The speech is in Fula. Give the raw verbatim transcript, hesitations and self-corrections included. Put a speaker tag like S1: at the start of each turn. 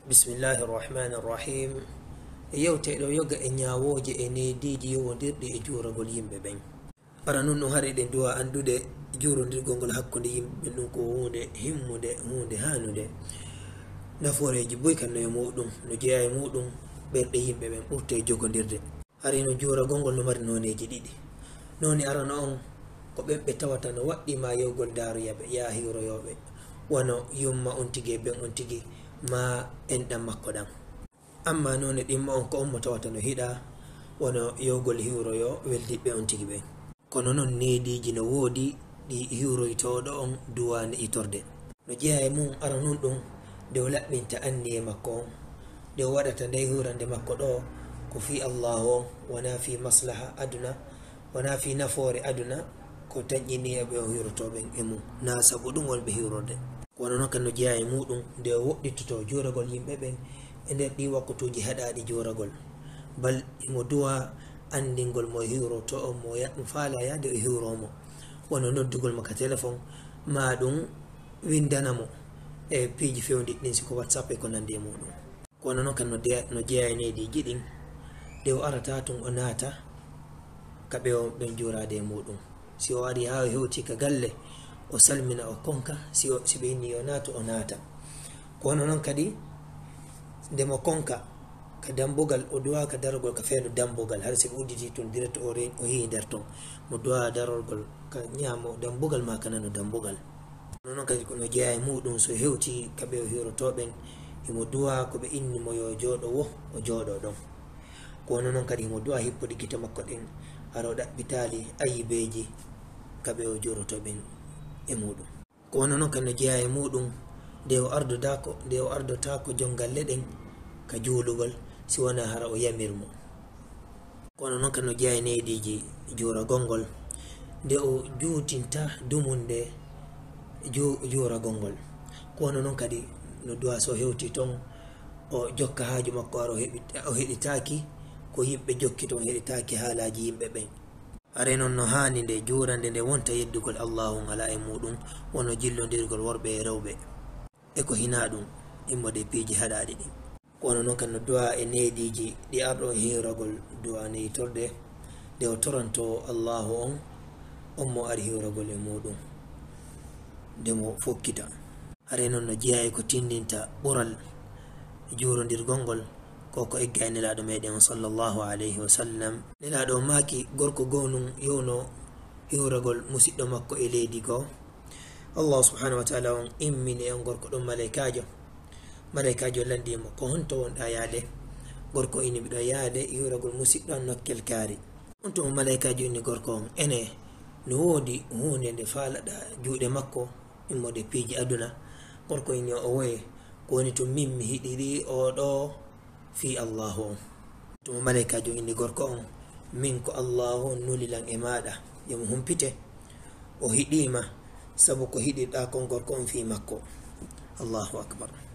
S1: Bismillahi rahmani rahim. Yewte ɗo yoga e ñawoje e neediji yowodirɗi e juragol yimɓe ɓen. Ara nun no hari ɗen duwa andude jurodirgol ngol hakkude yimɓe ɗum ko hunde himmude, hunde hanude. Naforeji boy kanno e muɗum no jeeya e muɗum ɓerɗe yimɓe ɓen ɓurte jogodirde. Hari no juragol ngol no mari noneji ɗiɗi. Noni arano on ko ɓen ɓe tawata no waɗɗima yewgol daruyaɓe ya hiroyoɓe wono yumma on tigi e ɓen on tigi ma enɗam makko ɗam. Amma none ɗimma on ko on mo tawata no hiɗa wono yewgol hiwroyo weldiɓe on tigi ɓen. Kono noon neediji no woodi ɗi hiwroytoɗo on duwane itorde. No jeeya e mum ara nun ɗum nde o laɓɓinta anni e makko on nde o waɗata nde hurande makko ɗo ko fi allahu on wona fi maslaha aduna, wona fi nafore aduna, ko taƴƴini e ɓe o hiwrotoɓen e mum na saabu ɗum wonɓe hiwrode. Kono noon kan no jeeya e muɗum nde o woɗɗitoto juragol yimɓe ɓen e nder ɗi wakkutuji haɗaɗi juragol, bal imo duwa andingol mo hiwroto on mo faala yade o hiwromo, wono noddugol mo ka téléphone ma ɗum windanamo e piiji fewdiɗɗin siko whatsapp e ko nandi e muɗum. Kono noon kan no jeeya e neediji ɗin nde o arata tun o naata kaɓe o ɓen jurade e muɗum. Si o ari ha o hewti ka galle o salmina o konka, si ɓe inni o naata o naata. Kono noon kadi ndemo konka ka dambugal o duwa ka darogol ka feeno dambugal, har si ɓe udditi tun direct o o hihi nder ton mo duwa darogol ka ñaamo dambugal ma ka nano dambugal. Kono noon kadi kono jeeya e muɗum so hewti kaɓe o hiwrotoɓen imo duwa ko ɓe inni mo yo jooɗo wo o jooɗo ɗon. Kono noon kadi imo duwa hippude gite makko ɗin hara o ɗaɓɓitali ayibeji kaɓe o jorotoɓen e muɗum. Kono noon kadi no jeeya e muɗum nde o ardotako nde o ardotako jongalle ɗen ka juulugol si wona hara o yamirmo. Kono noon kadi no jeeya e neediji juragol ngol nde o juutinta dumunde juragol ngol. Kono noon kadi no duwa so hewti ton o jokka haaju makko ara o heɗitaki ko yimɓe jokki ton, heɗitaki haalaji yimɓe ɓen. Are noon no hani nde jurande nde wonta yeddugol allahu ala e muɗum wono jillodirgol worɓe e rewɓe e ko hina ɗum immode piiji haɗaɗi ɗin. Kono noon kan no duwa e neediji ɗi arɗo hiwragol duwane yitorde nde o toranto allahu on on mo ari hiwragol e muɗum nde mo fokkita. Are noon no jeeya e ko tindinta ɓural jurodirgol ngol koko egga e nelaɗo meɗen sallallahu alayhi wa sallam. Nelaɗo maki gorko gonum yowno hiwragol musidɗo makko e leydi goo. Allah subhanahu wa ta'ala on immini e on gorko ɗum malaikajo. Malaikajo landimo ko honto wonɗa yaade? Gorko ini mbiɗo yaade hiwragol musidɗo an nokkel kaari. On to malaikajo inni gorko on ene no woodi hunde nde faalaɗa juuɗe makko immode piiji aduna. Gorko ini o woye ko woni to min mi hiɗiri o ɗo fi allahu on. To malaikajo inni gorko on min ko allahu on nulilan e maɗa yomo humpite o hiɗima sabu ko hiɗirɗa kon gorko on fi makko. Allahu akbar.